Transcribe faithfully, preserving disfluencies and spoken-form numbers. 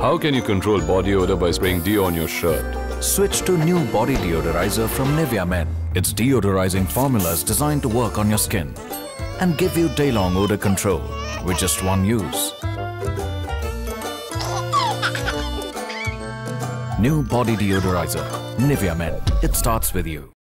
How can you control body odor by spraying deo on your shirt? Switch to new body deodorizer from Nivea Men. Its deodorizing formula is designed to work on your skin and give you day-long odor control with just one use. New body deodorizer, Nivea Men. It starts with you.